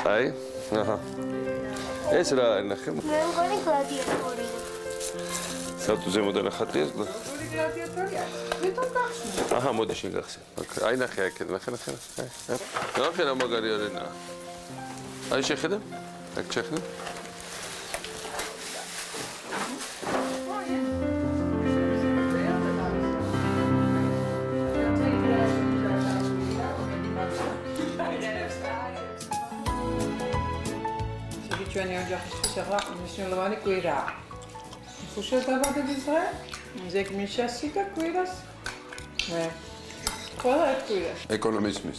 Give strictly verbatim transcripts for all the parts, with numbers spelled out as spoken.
აი, აჰა. ეს რა არის ნახე? მე მგონი გლადიატორია. სათუ ზემოდან ახატია? ორი გლადიატორია. თვითონ გახსნა. აჰა, მოდი შენ გახსენ. აი ნახე აქ, ნახე, ნახე, ნახე. ნახე რა მაგარიარენა. აი შეხედე? აქ შეხედე? ჩვენი ოჯახისთვის ახლა მნიშვნელოვანი კვირაა. ხუშეს დაბადების დღე, ზეგმიშასი და კვირას. მე. ყველა ერთ კვირას. ეკონომიზმის.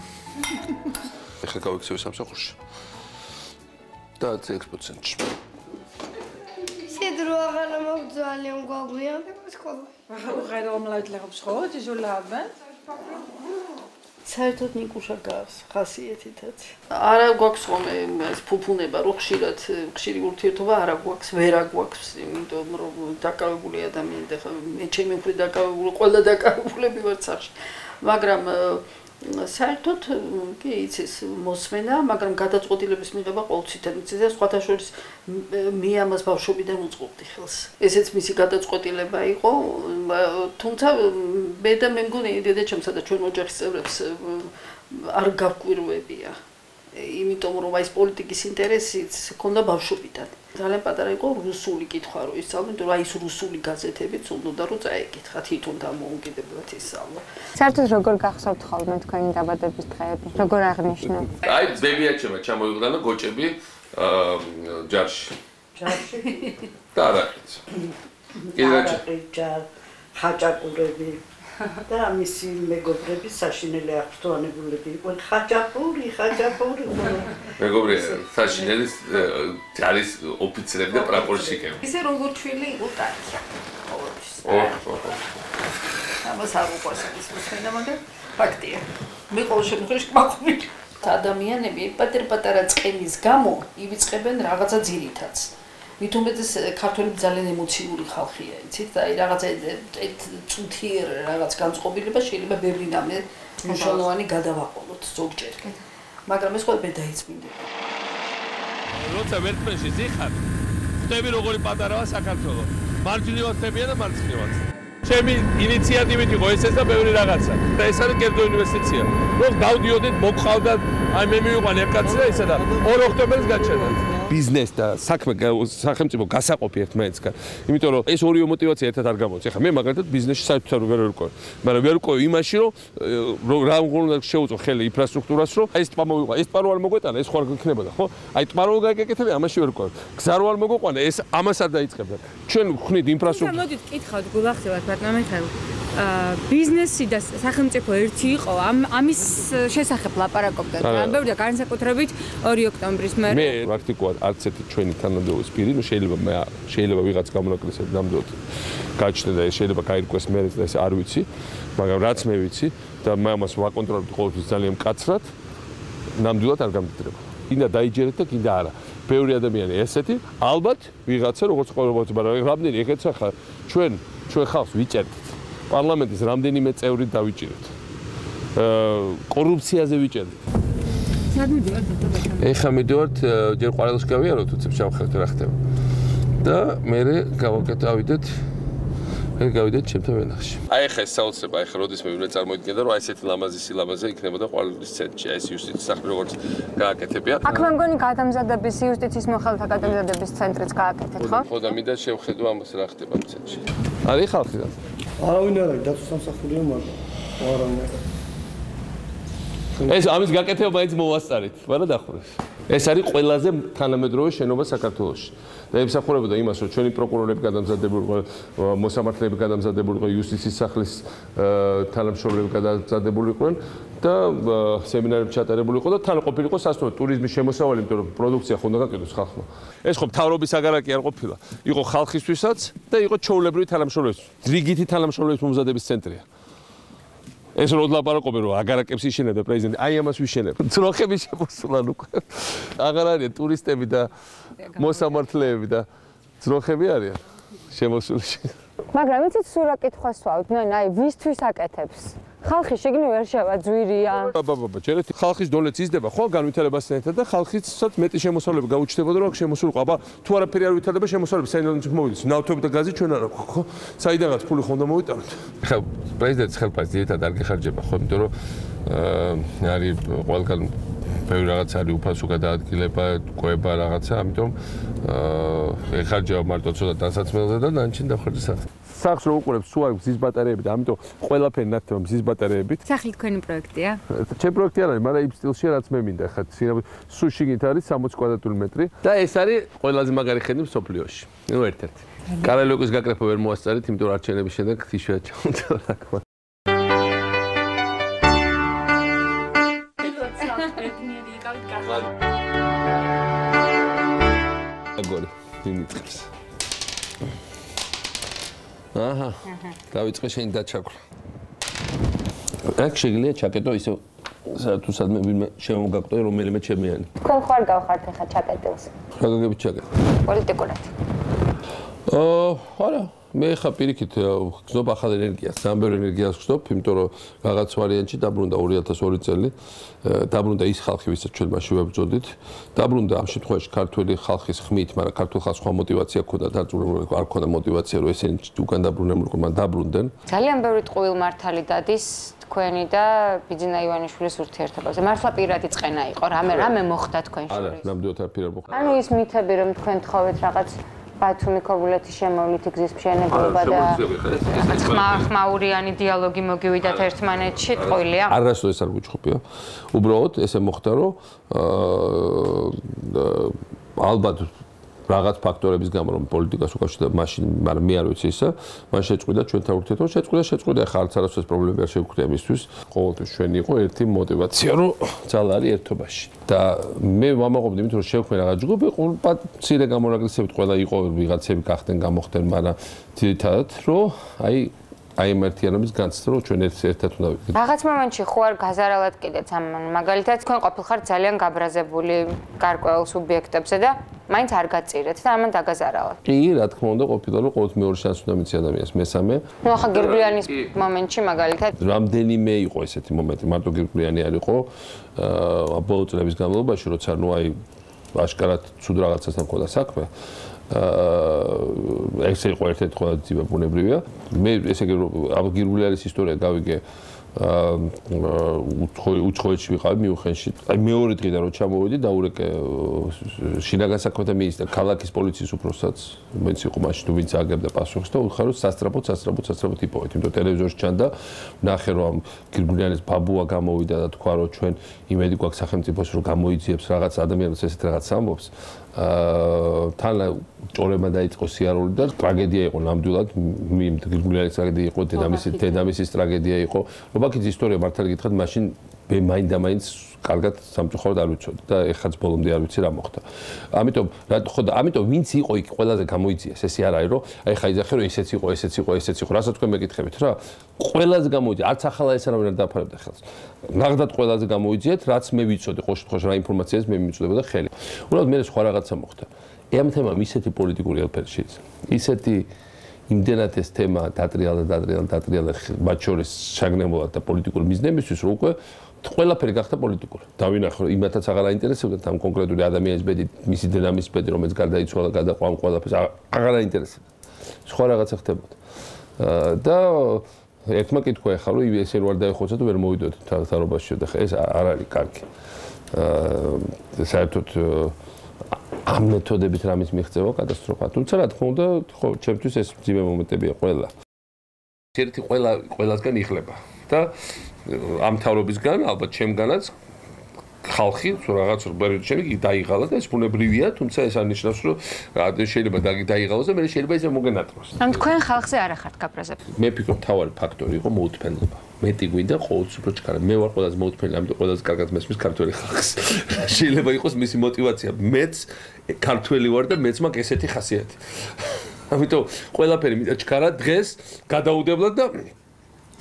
ეხლა გავიქცევი სამსახურში. და ექვსი ცენტში. სიდრო აღარ მოგძალიან გვაგვიანდება სკოლა. უღერო მლაძლებს ხო ძულაბენ? საერთოდ ნიკუშა გავს ხასიათითაც. არა გვაქვს ხომ ეს ფუფუნება, რო ხშირად ხშირი ურთიერთობა არა გვაქვს, ვერ აგვაქვს, იმიტომ რომ დაკავებული ადამიანი და მე ჩემი მხრიდან დაკავებული, ყველა დაკავებულები ვარ სახში. მაგრამ საერთოდ კი იცის მოსმენა, მაგრამ გადაწყვეტილების მიღება ყოველთვის იცის და სხვათა შორის მე ამას ბავშვობიდან უწყობდი ხელს. ესეც მისი გადაწყვეტილება იყო, თუმცა მე და მე მგონი დედაჩემსა და ჩვენ ოჯახის წევრებს არ გავკვირვებია. იმიტომ რომ აი ეს პოლიტიკის ინტერესიც ჰქონდა ბავშვობიდან. ძალიან პატარა იყო რუსული კითხვა რო ისწავლე, იმიტომ რომ აი ეს რუსული გაზეთებიც უნდა რომ წაეკითხა თვითონ დამოუკიდებლად ისწავლა. საერთოდ როგორ გახსოვთ ხოლმე თქვენი დაბადების დღეები? როგორ აღნიშნოთ? აი ბებიაჩემა ჩამოიყვანა გოჭები ჯარში. ჯარში? და არაკიც. კიდე ჯარ ხაჭაპურები და მისი მეგობრები საშინელი აღფრთოვანებულები იყვნენ. ხაჭაპური, ხაჭაპური. მეგობრები საშინელი ჯარის ოფიცრები და პრაპორშიკები. ისე როგორ ჩვილი იყო ტანკი. ყოველთვის. ოჰ, ოჰ. ამას არ უყვარს ის მოსმენა, მაგრამ ფაქტია. მე ყოველ შემთხვევაში მაყობი. ადამიანები პატარ-პატარა წყემის გამო ივიწყებენ რაღაცა ძირითაც. მით უმეტეს ქართველები ძალიან ემოციური ხალხია, იცით? და აი რაღაცა წუთიერ რაღაც განწყობილება შეიძლება ბევრი რამე მნიშვნელოვანი გადავაყოლოთ ზოგჯერ. მაგრამ ეს ყველაფერი დაიწმინდება. როცა ვერტმენში ზიხარ, ხტები როგორი პატარაა საქართველო. მარჯვნივად ხტებია და მარცხნივად. ჩემი ინიციატივით იყო ესეც და ბევრი რაღაცა. და ეს არის კერძო ინვესტიცია. რომ გავდიოდეთ, მოგყავდათ, აი მე მივიყვანე ეკაცი და ისა და ორ ოქტომბერს გაჩერდათ. ბიზნეს და საქმე სახელმწიფო გასაყოფი ერთმანეთსგან. იმიტომ რომ ეს ორივე мотиваცია ერთად არ გამოდის. ეხლა მე მაგალითად ბიზნესში საერთოდ ვერ ვერკვევ. მაგრამ ვერკვევ იმაში, რომ რა უნდა შეუწყო ხელი ინფრასტრუქტურას, რომ აი ეს ტბა მოვიყვა, ეს ტბა რო არ მოგვეტანა, ეს ხო არ გიქნებოდა, ხო? აი ტბა რო გაეკეთებია, ამაში ვერკვევ. გზა რო არ მოგოყვანა, ეს ამას არ დაიწყებდა. ჩვენ ვხვნით ინფრასტრუქტურას. მოდით კითხავთ, გულახსევათ, ბატონო მიხეილ. ბიზნესი და სახელმწიფო ერთი იყო, ამის შესახებ ლაპარაკობდა. ამბობდა განსაკუთრებით ორი ოქტომბრის მერე. მე პრაქტიკულად არც ერთი ჩვენი თანამდებობის პირი, ну შეიძლება მე შეიძლება ვიღაც გამონაკლისად ნამდვილად გაჩნდა და ეს შეიძლება გაირკვეს მე და ეს არ ვიცი, მაგრამ რაც მე ვიცი და მე ამას ვაკონტროლებდი ყოველთვის ძალიან მკაცრად, ნამდვილად არ გამდიდრება. კიდე დაიჯერეთ და კიდე არა. ბევრი ადამიანი ესეთი, ალბათ ვიღაცა როგორც ყოველთვის, მაგრამ რამდენი ეგეც ახლა ჩვენ ჩვენ ხალხს ვიჭერდით. პარლამენტის რამდენიმე წევრი დავიჭირეთ. კორუფციაზე ვიჭერდით. სად მიდივართ ბატონო? ეხლა მიდივართ ჯერ ყვარელში გავიაროთ, უცებ შევხედოთ რა ხდება. და მე გავაკეთავდეთ მე გავიდეთ ჩემთან ვენახში. აი ეხლა ეს საოცრება, ეხლა როდის მე უნდა წარმოიდგინე რომ აი ესეთი ლამაზი სილამაზე იქნებოდა ყვარელის ცენტრში, აი ეს იუსტიციის სახლი როგორც გააკეთებია. აქ მე მგონი გადამზადების იუსტიციის მოხელეთა გადამზადების ცენტრიც გააკეთეთ, ხო? ხო და მინდა შევხედო ამას რა ხდება ცენტრში. არის ხალხი და არავინ არ არის, დაცვის სამსახურია მაგრამ არავინ არ არის. ეს ამის გაკეთება მაინც მოვასწარით, მაგრამ დახურეს. ეს არის ყველაზე თანამედროვე შენობა საქართველოში. და ემსახურებოდა იმას, რომ ჩვენი პროკურორები გადამზადებული იყო, მოსამართლეები გადამზადებული იყო, იუსტიციის სახლის თანამშრომლები გადამზადებული იყვნენ და სემინარები ჩატარებული იყო და თან ყოფილიყო სასტუმრო ტურიზმის შემოსავალი, იმიტომ რომ პროდუქცია ხო უნდა გაკეთოს ხალხმა. ეს ხო მთავრობის აგარაკი არ ყოფილა. იყო ხალხისთვისაც და იყო ჩვეულებრივი თანამშრომლების, რიგითი თანამშრომლების მომზადების ცენტრია. ეს რო ლაპარაკობენ რომ აგარაკებს იშენებდა პრეზიდენტი, აი ამას ვიშენებ. ძროხები შემოსულან უკვე. აღარ არიან ტურისტები და მოსამართლეები და ძროხები არიან შემოსული. მაგრამ იცით სულ რა კითხვას ვავთ, ნაი, აი ვისთვის აკეთებს? ხალხი შეგნი ვერ შევა ძვირია. ბაბა, ჯერეთ ხალხის დონეც იზრდება, ხო, განვითარებასთან ერთად და ხალხისაც მეტი შემოსავლები გაუჩნდებოდა, რომ აქ შემოსულიყო. აბა, თუ არაფერი არ ვითარდება, შემოსავლები საიდანაც მოვიდეს. ნავთობი და გაზი ჩვენ არ აქვს, ხო? საიდანაც ფული ხონდა მოვიტანოთ. ხა, პრეზიდენტის ხელფასი ძირითადად არ გეხარჯება, ხო, იმიტომ რომ აა არის ყველგან ბევრი რაღაც არის უფასო გადაადგილება, კვება რაღაცა, ამიტომ აა ეხარჯება მარტო ცოტა დასაცმელზე და ნანჩენ დახარჯეს სახე. სახს რო უყურებს, სულ არის მზის ბატარეები და ამიტომ ყველაფერი ნათდება მზის ბატარეებით. სახლი თქვენი პროექტია? ჩემ პროექტი არ არის, მაგრამ იმ სტილშია რაც მე მინდა, ხა სულ შიგნით არის სამოცი კვადრატული მეტრი და ეს არის ყველაზე მაგარი ხედი მსოფლიოში. ნუ ერთ-ერთი. კარალიოკის გაკრეფა ვერ მოასწარით, იმიტომ რომ არჩევნების შემდეგ თიშა ჩამოწვა რა თქმა უნდა. აგორი, იმიწეს. აჰა. დავიწყე შენ დაჩაქრა. აქ შეგიძლია ჩაკეტო ისე თუ სადმე ვინმე შემოგაგტო რომელიმე ჩემიანი. თქვენ ხარ გავხართ ახლა ჩაკეტილს. რა გაგებით ჩაკეტო? პოლიტიკურად. აა, არა. მე ხა პირიქით გზნობ ახალ ენერგიას, სამბერ ენერგიას გზნობ, იმიტომ რომ რაღაც ვარიანტში დაბრუნდა ორი ათას ორი წელი, დაბრუნდა ის ხალხი, ვისაც ჩვენ მაშინ ვებრძოდით, დაბრუნდა ამ შემთხვევაში ქართველი ხალხის ხმით, მაგრამ ქართულ ხალხს სხვა мотиваცია ჰქონდა, დაწურებული არ ჰქონდა мотиваცია, რომ ესენი უკან დაბრუნებულიყო, მაგრამ დაბრუნდნენ. ძალიან ბევრი ტყუილ მართალი დადის თქვენი და ბიძინა ივანიშვილის ურთიერთობაზე. მართლა პირადი წყენა იყო, რამე რამე მოხდა თქვენ შორის? არა, ნამდვილად არ პირად მოხდა. ანუ ის მითები, რომ თქვენ თხოვეთ რაღაც ბათუმი ქობულეთის შემოვლითი გზის მშენებლობა და ხმაურიანი დიალოგი მოგივიდათ ერთმანეთში, ტყუილია? არასდროს არ გუჩხუბია. უბრალოდ ესე მოხდა, რომ ალბათ რაღაც ფაქტორების გამო რომ პოლიტიკას უკავშირდება მაშინ, მაგრამ მე არ ვიცი ისა, მან შეწყვიტა ჩვენთან ურთიერთობა, შეწყვიტა, შეწყვიტა, ახლა არც არასდროს პრობლემები არ შევხვდია მისთვის. ყოველთვის ჩვენი იყო ერთი мотиваცია, რომ ძალა არის ერთობაში. და მე ვამაყობდი იმით, რომ შევქმნი რაღაც ჯგუფი, ყურბად მცირე გამონაკლისებით ყველა იყო, ვიღაცები გახდნენ, გამოხდნენ, მაგრამ ძირითადად, რომ აი აი მართიანობის განცდა რომ ჩვენ ერთად უნდა ვიყიდეთ. რაღაც მომენტში ხო არ გაზარალად კიდეც ამ მაგალითად თქვენ ყოფილხართ ძალიან გაბრაზებული გარკვეულ სუბიექტებზე და მაინც არ გაწირეთ და ამან დაგაზარალათ. კი, რა თქმა უნდა, ყოფილა რომ ყოველთვის მეორე შანსი უნდა მიცი ადამიანს, მესამე. ნუ ახლა გირგვლიანის მომენტში მაგალითად რამდენიმე იყო ესეთი მომენტი, მარტო გირგვლიანი არ იყო. აა ბოლო წლების განმავლობაში, როცა ნუ აი აშკარად ცუდ რაღაცასთან მქონდა საქმე. აა ესე იყო ერთ-ერთი ყველა ძიმე ბუნებრივია. მე ესე იგი ამ გირგვლიანის ისტორია გავიგე აა უცხოეთში ვიყავი მიუხენში. აი მეორე დღიდან რო ჩამოვედი დაურეკე შინაგან საქმეთა მინისტრ ქალაქის პოლიციის უფროსსაც, მეც იყო მაშინ თუ ვინც აგებდა პასუხს და უთხარ რომ სასტრაფოდ სასტრაფოდ სასტრაფოდ იპოვეთ. იმიტომ ტელევიზორში ჩანდა, ნახე რომ ამ გირგვლიანის ბაბუა გამოვიდა და თქვა რომ ჩვენ იმედი გვაქვს სახელმწიფოს რომ გამოიძიებს რაღაც ადამიანებს ესეთ რაღაც ამბობს. აა თან ჭორება დაიწყო სიარული და ტრაგედია იყო ნამდვილად იმ გირგვლიანის ტრაგედია იყო დედამისის დედამისის ტრაგედია იყო ობაქის ისტორია მართალი გითხრათ მაშინ მე მაინც და მაინც კარგად სამწუხაროდ არ ვიცოდი და ეხაც ბოლომდე არ ვიცი რა მოხდა ამიტომ რა ხო და ამიტომ ვინც იყო იქ ყველაზე გამოიძიეს ესე არ არის რომ აი ხა იძახე რომ ესეც იყო ესეც იყო ესეც იყო რასაც თქვენ მეკითხებით რა ყველაზე გამოიძიეს არც ახლა ეს არავინ არ დაფარებდა ხელს ნახდათ ყველაზე გამოიძიეთ რაც მე ვიცოდი ყოველ შემთხვევაში რა ინფორმაციას მე მიმწვდებოდა ხელი უბრალოდ მე სხვა რაღაცა მოხდა ამ თემამ ისეთი პოლიტიკური ელფერი შეიძლება ისეთი იმდენად ეს თემა დატრიალა დატრიალა დატრიალა მათ შორის შაგნებულად და პოლიტიკური მიზნებისთვის რომ უკვე ყველაფერი გახდა პოლიტიკური. დავინახე რომ იმათაც აღარ აინტერესებდათ ამ კონკრეტული ადამიანის ბედი, მისი დედამისის ბედი, რომელიც გარდაიცვალა, გადაყვან ყველაფერს აღარ აინტერესებდა. სხვა რაღაცა ხდებოდა. და ერთმა კითხვა ეხლა რომ ესე რო არ დაეხოცა და ვერ მოვიდოდ თანხმობაში და ეს არ არის კარგი. აა საერთოდ ამ მეთოდებით რამის მიღწევა კატასტროფა. თუმცა რა თქმა უნდა, ხო, ჩემთვის ეს მძიმე მომენტებია ყველა. ერთი ყველა ყველასგან იხლება და ამ თავრობისგან ალბათ ჩემგანაც ხალხი რაღაც პერიოდში შემდგი დაიღალა და ეს ბუნებრივია, თუმცა ეს არ ნიშნავს რომ შეიძლება დაიღალოს და მე შეიძლება ისე მოგენატროს. ან თქვენ ხალხზე არ ახართ გაბრაზებული. მე ფიქრობ თავარი ფაქტორი იყო მოუთმენლობა. მეტი გვინდა ყოველთვის უფრო ჩქარა. მე ვარ ყველაზე მოუთმენელი, ამიტომ ყველაზე კარგად მესმის ქართველი ხალხს. შეიძლება იყოს მისი мотиваცია. მეც ქართველი ვარ და მეც მაქვს ესეთი ხასიათი. ამიტომ ყველაფერი მინდა ჩქარა დღეს გადაუდებლად და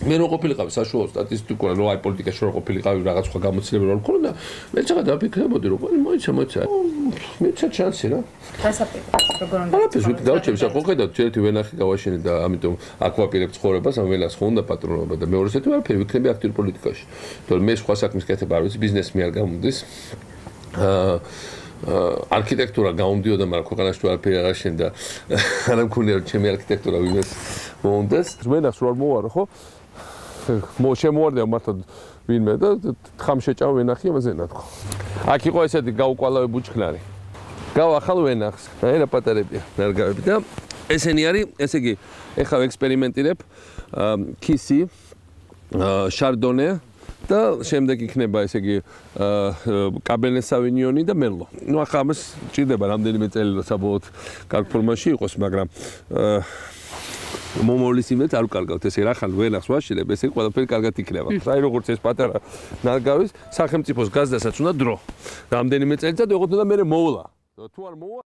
მე რო ყოფილიყავი საშუალო სტატისტიკურად, რო აი პოლიტიკაში რო ყოფილიყავი რაღაც სხვა გამოცდილება რო მქონდა, მე ცოტა დაფიქრებოდი, რომ აი მოიცა, მოიცა. მეცა ჩანსი რა. დასაპირე. როგორ უნდა? არაფერს ვით დავჩები, საკო ხედავთ, ერთი ვენახი გავაშენე და ამიტომ აკვაპირებ ცხოვრებას, ამ ვენახს ხონდა პატრონობა და მეორე ერთი არაფერი ვიქნები აქტიურ პოლიტიკაში. თორემ მე სხვა საქმის კეთება არ ვიცი, ბიზნესი არ გამოდის. აა არქიტექტურა გამომდიოდა, მაგრამ ქვეყანაში თუ არაფერი არ აშენდა, არ მქონია რომ ჩემი არქიტექტურა ვინმეს მომდეს. ვენახს რო არ მოვარო, ხო? მო შემოვარდია მართლა ვინმე და თხამ შეჭამა ვენახი ამაზე ნათქო. აქ იყო ესეთი გაუკვალავე ბუჩქნარი. გავახალ ვენახს, აი რა პატარებია, ნარგავები და ესენი არის, ესე იგი, ეხლა ექსპერიმენტირებ კისი, შარდონე და შემდეგ იქნება ესე იგი კაბერნე სავინიონი და მერლო. ნუ ახლა ამას ჭირდება რამდენიმე წელი რომ საბოლოოდ კარგ ფორმაში იყოს, მაგრამ მომოვლის იმედს არ ვკარგავთ, ესე რა ხან ვენახს ვაშილებ, ესე ყველაფერი კარგად იქნება. აი როგორც ეს პატარა ნარგავის სახელმწიფოს გაზდასაც უნდა დრო. რამდენიმე წელიწად ეღოთ და მე მოვლა. თუ არ მოვა